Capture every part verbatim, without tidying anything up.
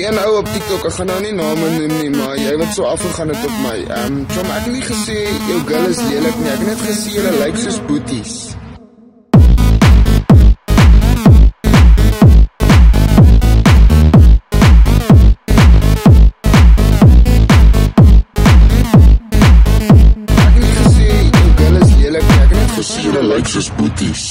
een ou op TikTok, ek gaan nou nie name noem nie, maar jy wat so afgegaan het op my. Um, Tom, ek het nie gesê, jou girl is lelik nie, ek het net gesê, jylle lyk soos boeties. Ek het nie gesê, jou girl is lelik nie, ek het net gesê, jylle lyk soos boeties.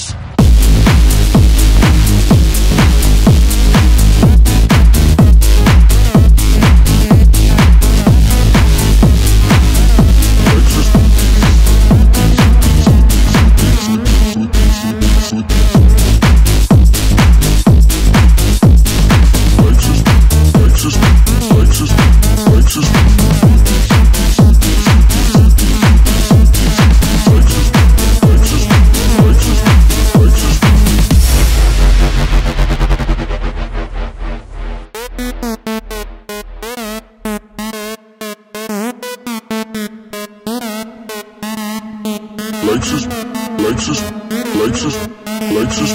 Lexus, Lexus, Lexus, Lexus,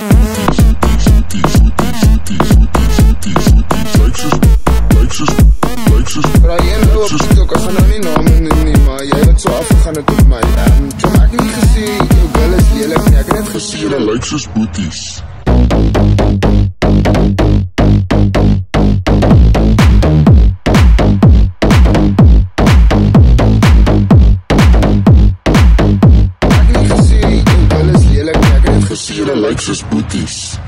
Lexus, Lexus, Lexus. Bra, jy nou op TikTok, ek gaan nou nie name noem nie, maar jy wat so afgegaan het op my. Um, Tom, ek het nie gesê, jou girl is lelik nie, ek het net gesê, jylle lyk soos boeties. Jylle lyk soos boeties.